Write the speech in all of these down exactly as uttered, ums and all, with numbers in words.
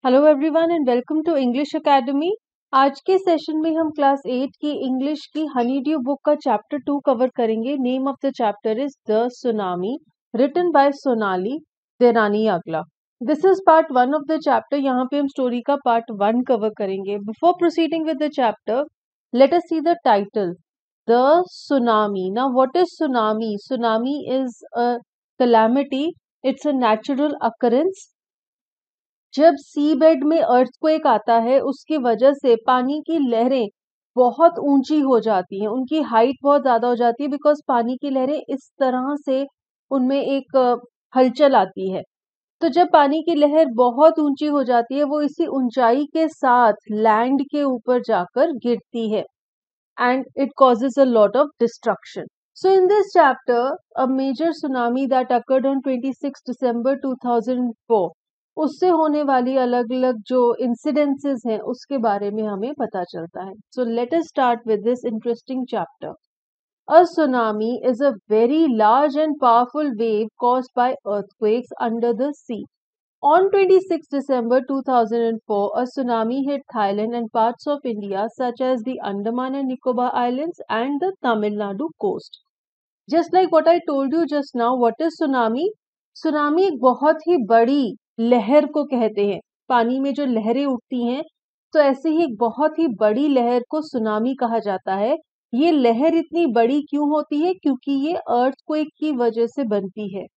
Hello everyone and welcome to English academy. आज के session में हम क्लास एट की इंग्लिश की हनी ड्यू बुक का चैप्टर टू कवर करेंगे। Name of the chapter is the tsunami, written by Sonali Deraniyagala. This is part one of the chapter. यहाँ पे हम स्टोरी का पार्ट वन कवर करेंगे। Before proceeding with the chapter, let us see the title, the tsunami. Now what is tsunami? Tsunami is a calamity, it's a natural occurrence. जब sea bed में earthquake आता है उसकी वजह से पानी की लहरें बहुत ऊंची हो जाती हैं, उनकी हाइट बहुत ज्यादा हो जाती है बिकॉज पानी की लहरें इस तरह से उनमें एक अ, हलचल आती है। तो जब पानी की लहर बहुत ऊंची हो जाती है वो इसी ऊंचाई के साथ लैंड के ऊपर जाकर गिरती है and it causes a lot of destruction. So in this chapter, a major tsunami that occurred on twenty-sixth December two thousand four, उससे होने वाली अलग अलग जो incidences हैं उसके बारे में हमें पता चलता है. So let us start with this interesting chapter. A tsunami is a very large and powerful wave caused by earthquakes under the sea. On twenty-sixth December two thousand four, a tsunami hit Thailand and parts of India such as the Andaman and Nicobar Islands and the Tamil Nadu coast. Just like what I told you just now, what is tsunami? Tsunami एक बहुत ही बड़ी लहर को कहते हैं। पानी में जो लहरें उठती हैं तो ऐसे ही एक बहुत ही बड़ी लहर को सुनामी कहा जाता है। ये लहर इतनी बड़ी क्यों होती है? क्योंकि ये अर्थक्वेक की वजह से बनती है।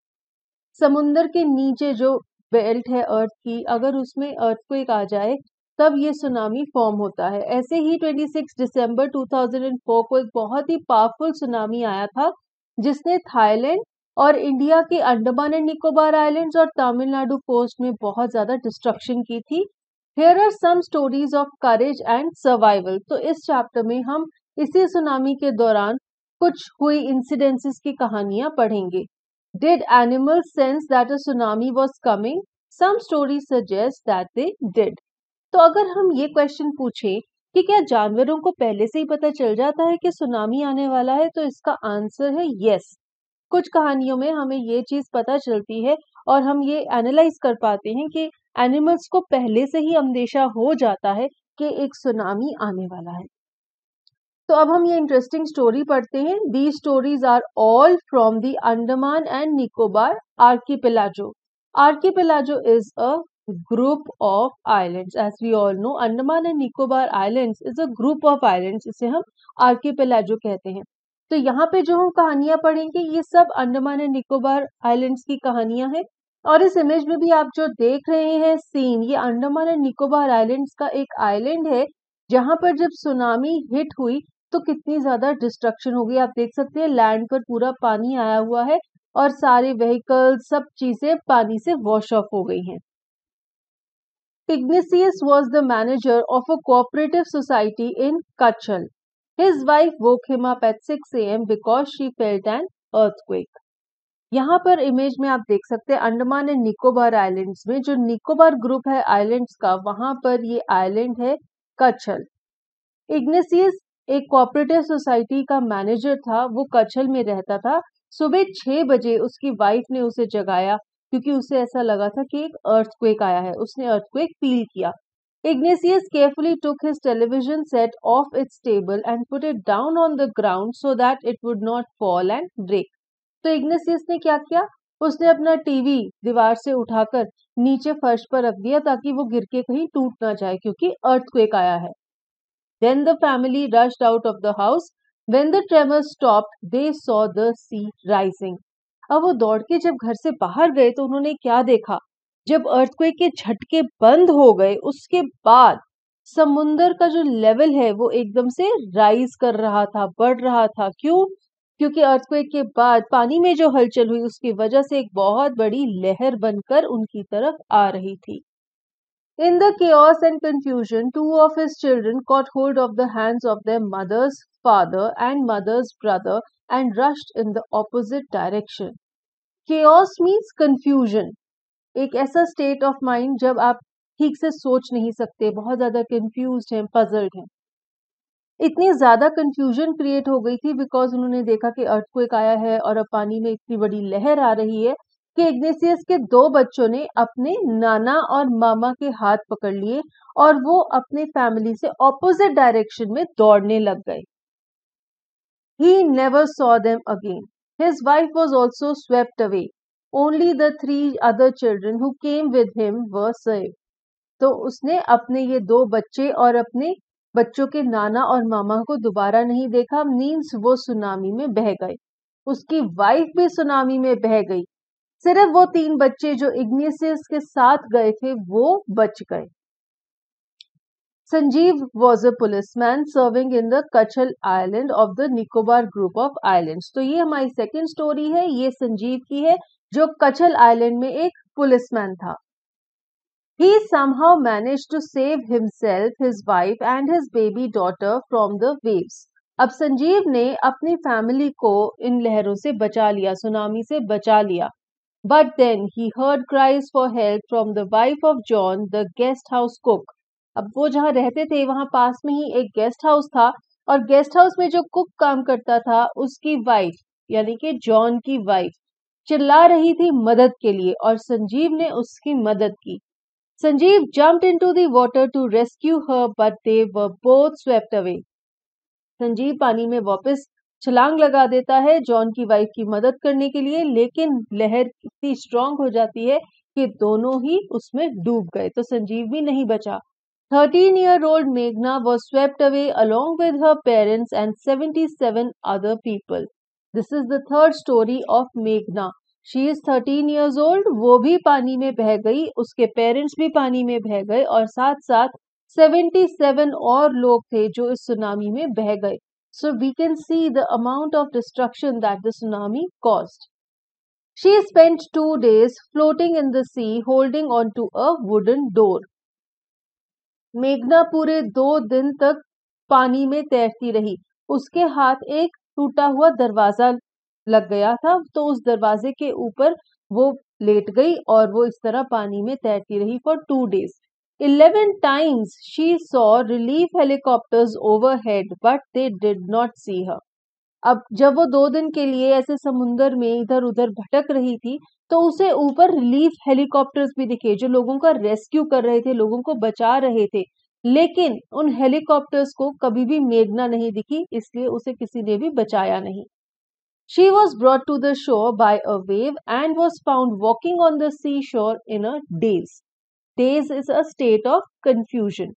समुंदर के नीचे जो बेल्ट है अर्थ की, अगर उसमें अर्थक्वेक आ जाए तब ये सुनामी फॉर्म होता है। ऐसे ही छब्बीस दिसंबर दो हज़ार चार को एक बहुत ही पावरफुल सुनामी आया था जिसने थाईलैंड और इंडिया के अंडमान एंड निकोबार आइलैंड्स और तमिलनाडु कोस्ट में बहुत ज्यादा डिस्ट्रक्शन की थी। Here are some stories of courage and survival. तो इस चैप्टर में हम इसी सुनामी के दौरान कुछ हुई इंसिडेंसेस की कहानियां पढ़ेंगे। Did animals sense that a tsunami was coming? Some stories suggest that they did. तो अगर हम ये क्वेश्चन पूछें कि क्या जानवरों को पहले से ही पता चल जाता है कि सुनामी आने वाला है, तो इसका आंसर है यस। कुछ कहानियों में हमें ये चीज पता चलती है और हम ये एनालाइज कर पाते हैं कि एनिमल्स को पहले से ही अंदेशा हो जाता है कि एक सुनामी आने वाला है। तो अब हम ये इंटरेस्टिंग स्टोरी पढ़ते हैं। The stories are all from the Andaman and Nicobar archipelago. Archipelago is a group of islands. As we all know, Andaman and Nicobar islands is a group of islands, इसे हम आर्कीपेलाजो कहते हैं। तो यहाँ पे जो हम कहानियां पढ़ेंगे ये सब अंडमान एंड निकोबार आइलैंड्स की कहानियां हैं। और इस इमेज में भी आप जो देख रहे हैं सीन, ये अंडमान एंड निकोबार आइलैंड्स का एक आइलैंड है जहां पर जब सुनामी हिट हुई तो कितनी ज्यादा डिस्ट्रक्शन हो गई। आप देख सकते हैं लैंड पर पूरा पानी आया हुआ है और सारे व्हीकल, सब चीजें पानी से वॉश ऑफ हो गई हैं। Ignatius was the manager of a cooperative society in Kachal. His wife woke him up at six a m because she felt an earthquake. यहाँ पर इमेज में आप देख सकते हैं अंडमान एंड निकोबार आइलैंड्स में जो निकोबार ग्रुप है आइलैंड्स का, वहां पर ये आइलैंड है कच्छल। इग्नेसियस एक कोऑपरेटिव सोसाइटी का मैनेजर था, वो कच्छल में रहता था। सुबह छह बजे उसकी वाइफ ने उसे जगाया क्योंकि उसे ऐसा लगा था कि एक अर्थक्वेक आया है। उसने अर्थक्वेक फील किया। Ignatius carefully took his television set off its table and put it down on the ground so that it would not fall and break. तो इग्नेसियस ने क्या किया? उसने अपना टीवी दीवार से उठाकर नीचे फर्श पर रख दिया ताकि वो गिर के कहीं टूट ना जाए क्योंकि अर्थक्वेक आया है। Then the family rushed out of the house. When the tremors stopped, they saw the sea rising. अब वो दौड़ के जब घर से बाहर गए तो उन्होंने क्या देखा? जब अर्थक्वेक के झटके बंद हो गए उसके बाद समुंदर का जो लेवल है वो एकदम से राइज कर रहा था, बढ़ रहा था। क्यों? क्योंकि अर्थक्वेक के बाद पानी में जो हलचल हुई उसकी वजह से एक बहुत बड़ी लहर बनकर उनकी तरफ आ रही थी। In the chaos and confusion, two of his children caught hold of the hands of their mother's father and mother's brother and rushed in the opposite direction. Chaos means confusion. एक ऐसा state of mind जब आप ठीक से सोच नहीं सकते, बहुत ज्यादा confused हैं, puzzled हैं। इतनी ज्यादा कंफ्यूजन क्रिएट हो गई थी बिकॉज उन्होंने देखा कि अर्थक्वेक आया है और अब पानी में इतनी बड़ी लहर आ रही है। कि इग्नेशियस के दो बच्चों ने अपने नाना और मामा के हाथ पकड़ लिए और वो अपने फैमिली से ऑपोजिट डायरेक्शन में दौड़ने लग गए. He never saw them again. His wife was also swept away. Only the three other children who came with him were saved. तो उसने अपने ये दो बच्चे और अपने बच्चों के नाना और मामा को दोबारा नहीं देखा. मीन्स वो सुनामी में बह गए. उसकी वाइफ भी सुनामी में बह गई. सिर्फ वो तीन बच्चे जो इग्नेशियस के साथ गए थे वो बच गए. Sanjeev was a policeman serving in the Kachal Island of the Nicobar group of islands. तो ये हमारी सेकेंड स्टोरी है. ये संजीव की है जो कचल आइलैंड में एक पुलिसमैन था. He somehow managed to save himself, his wife and his baby daughter from the waves. अब संजीव ने अपनी फैमिली को इन लहरों से बचा लिया, सुनामी से बचा लिया. But then he heard cries for help from the wife of John, the guest house cook. अब वो जहाँ रहते थे वहां पास में ही एक गेस्ट हाउस था और गेस्ट हाउस में जो कुक काम करता था उसकी वाइफ यानी कि जॉन की वाइफ चिल्ला रही थी मदद के लिए और संजीव ने उसकी मदद की. Sanjeev jumped into the water to rescue her, but they were both swept away. Sanjeev पानी में वापस छलांग लगा देता है जॉन की वाइफ की मदद करने के लिए, लेकिन लहर इतनी स्ट्रांग हो जाती है कि दोनों ही उसमें डूब गए, तो संजीव भी नहीं बचा. thirteen year old Meghna was swept away along with her parents and seventy-seven other people. This is the third story of Meghna. She is thirteen years old. वो भी पानी में बह गई, उसके पेरेंट्स भी पानी में बह गए और साथ साथ seventy-seven और लोग थे जो इस सुनामी में बह गए. So we can see the amount of destruction that the tsunami caused. She spent two days floating in the sea holding on to a wooden door. मेघना पूरे दो दिन तक पानी में तैरती रही. उसके हाथ एक टूटा हुआ दरवाजा लग गया था, तो उस दरवाजे के ऊपर वो लेट गई और वो इस तरह पानी में तैरती रही for two days. Eleven times she saw relief helicopters overhead, but they did not see her. अब जब वो दो दिन के लिए ऐसे समुंदर में इधर उधर भटक रही थी तो उसे ऊपर रिलीफ हेलीकॉप्टर्स भी दिखे जो लोगों का रेस्क्यू कर रहे थे, लोगों को बचा रहे थे, लेकिन उन हेलीकॉप्टर्स को कभी भी मेघना नहीं दिखी, इसलिए उसे किसी ने भी बचाया नहीं. She was brought to the shore by a wave and was found walking on the seashore in a daze. Daze is a state of confusion.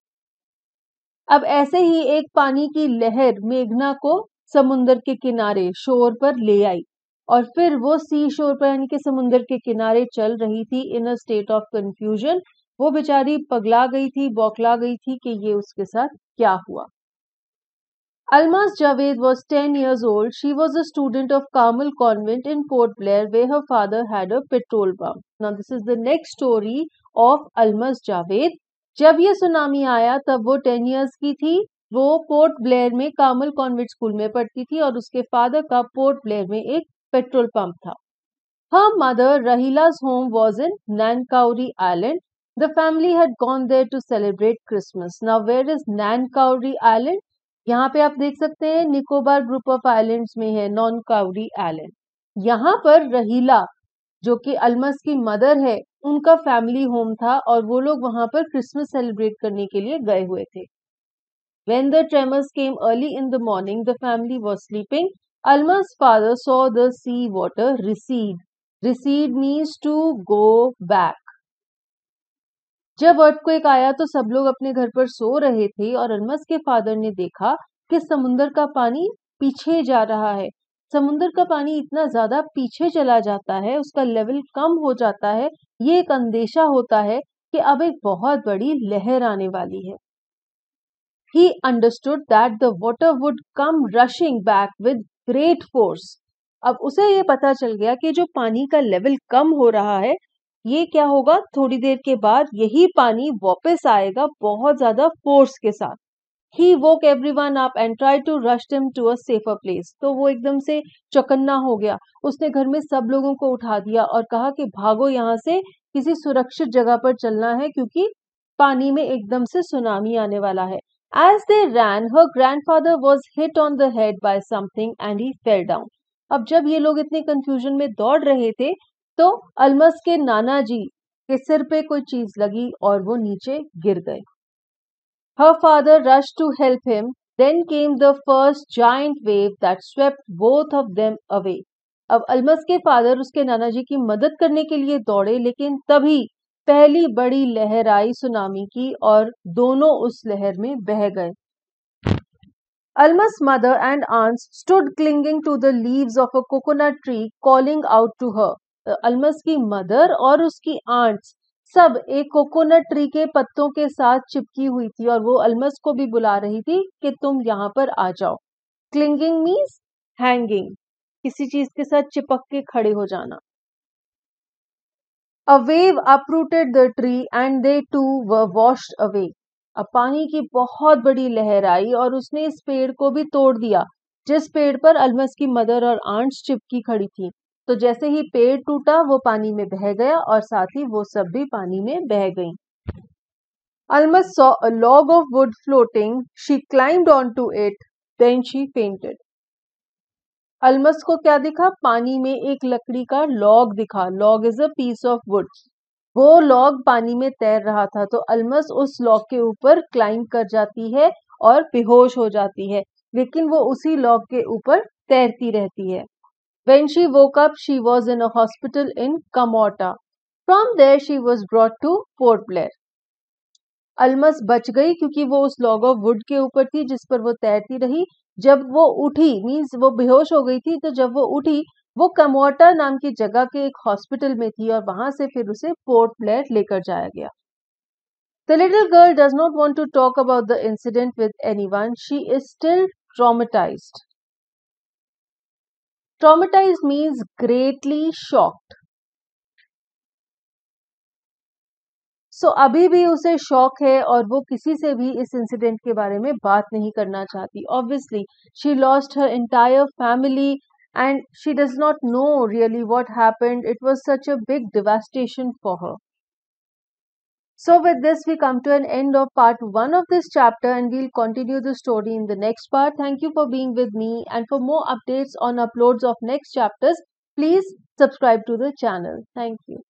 अब ऐसे ही एक पानी की लहर मेघना को समुंदर के किनारे शोर पर ले आई और फिर वो सी शोर पर यानी कि समुंदर के किनारे चल रही थी in a state of confusion. वो बेचारी पगला गई थी, बौखला गई थी कि ये उसके साथ क्या हुआ. Almas Javed was ten years old. She was a student of Carmel Convent in Port Blair where her father had a petrol pump. Now this is the next story of Almas Javed. जब ये tsunami आया तब वो ten years की थी. वो पोर्ट ब्लेयर में Carmel convent school में पढ़ती थी और उसके फादर का पोर्ट ब्लेयर में एक पेट्रोल पंप था. Her mother Rahila's home was in Nankauri Island. The family had gone there to celebrate Christmas. Now where is Nankauri Island? यहाँ पे आप देख सकते हैं निकोबार ग्रुप ऑफ आइलैंड्स में है नॉनकाउरी आइलैंड. यहाँ पर रहीला जो कि अलमस की मदर है उनका फैमिली होम था और वो लोग वहां पर क्रिसमस सेलिब्रेट करने के लिए गए हुए थे. When the tremors came early in the morning, the family was sleeping. Alma's father saw the sea water recede. Recede means to go back. जब अर्थक्वेक आया तो सब लोग अपने घर पर सो रहे थे और अलमस के फादर ने देखा कि समुंदर का पानी पीछे जा रहा है. समुंदर का पानी इतना ज्यादा पीछे चला जाता है, उसका लेवल कम हो जाता है, ये एक अंदेशा होता है कि अब एक बहुत बड़ी लहर आने वाली है. He understood that the water would come rushing back with great force. अब उसे ये पता चल गया कि जो पानी का लेवल कम हो रहा है ये क्या होगा, थोड़ी देर के बाद यही पानी वापस आएगा बहुत ज्यादा फोर्स के साथ. He woke everyone up and tried to rush them to a safer place. तो वो एकदम से चौकन्ना हो गया. उसने घर में सब लोगों को उठा दिया और कहा कि भागो यहाँ से, किसी सुरक्षित जगह पर चलना है क्योंकि पानी में एकदम से सुनामी आने वाला है. As they ran, her grandfather was hit on the head by something and he fell down. अब जब ये लोग इतने कंफ्यूजन में दौड़ रहे थे तो अलमस के नाना जी के सिर पे कोई चीज लगी और वो नीचे गिर गए. Her father rushed to help him. Then came the first giant wave that swept both of them away. अब अलमस के फादर उसके नाना जी की मदद करने के लिए दौड़े, लेकिन तभी पहली बड़ी लहर आई सुनामी की और दोनों उस लहर में बह गए. Alma's mother and aunts stood clinging to the leaves of a coconut tree, calling out to her. Almas की मदर और उसकी आंट्स सब एक कोकोनट ट्री के पत्तों के साथ चिपकी हुई थी और वो अलमस को भी बुला रही थी कि तुम यहाँ पर आ जाओ. क्लिंगिंग मीन्स हैंगिंग, किसी चीज के साथ चिपक के खड़े हो जाना. A wave uprooted the tree and they too were washed away. अब पानी की बहुत बड़ी लहर आई और उसने इस पेड़ को भी तोड़ दिया जिस पेड़ पर अलमस की मदर और आंट्स चिपकी खड़ी थी. तो जैसे ही पेड़ टूटा वो पानी में बह गया और साथ ही वो सब भी पानी में बह गईं. Almas saw a log of wood floating. She climbed onto it. Then she fainted. Almas को क्या दिखा? पानी में एक लकड़ी का लॉग दिखा. Log is a piece of wood. वो लॉग पानी में तैर रहा था तो अलमस उस लॉग के ऊपर क्लाइंब कर जाती है और बेहोश हो जाती है, लेकिन वो उसी लॉग के ऊपर तैरती रहती है. When she woke up, she was in a hospital in Kamota. From there, she was brought to Port Blair. Almas बच गई क्योंकि वो उस लॉग ऑफ वुड के ऊपर थी जिस पर वो तैरती रही. जब वो उठी, मीन्स वो बेहोश हो गई थी, तो जब वो उठी वो कमोटा नाम की जगह के एक हॉस्पिटल में थी और वहां से फिर उसे पोर्ट ब्लेयर लेकर जाया गया. The little girl does not want to talk about the incident with anyone. She is still traumatized. Traumatized means greatly shocked. So so, अभी भी उसे शॉक है और वो किसी से भी इस इंसिडेंट के बारे में बात नहीं करना चाहती. Obviously she lost her entire family and she does not know really what happened. It was such a big devastation for her. So with this we come to an end of part one of this chapter and we'll continue the story in the next part. Thank you for being with me, and for more updates on uploads of next chapters, please subscribe to the channel. Thank you.